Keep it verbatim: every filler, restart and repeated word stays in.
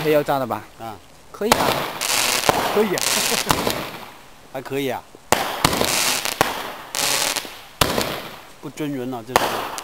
黑油炸的吧？ 啊， 可以啊， 可以，还可以啊，不均匀了，这是。